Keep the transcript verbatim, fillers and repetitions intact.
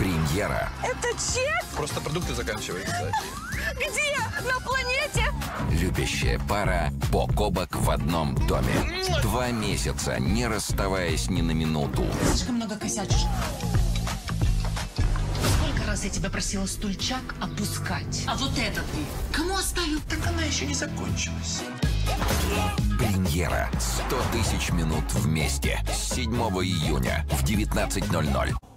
Премьера. Это чек? Просто продукты заканчиваются. Где? На планете? Любящая пара бок о бок в одном доме. Два месяца, не расставаясь ни на минуту. Слишком много косячишь. Сколько раз я тебя просила стульчак опускать? А вот это ты кому оставил? Так она еще не закончилась. Премьера. сто тысяч минут вместе. С седьмого июня в девятнадцать ноль ноль.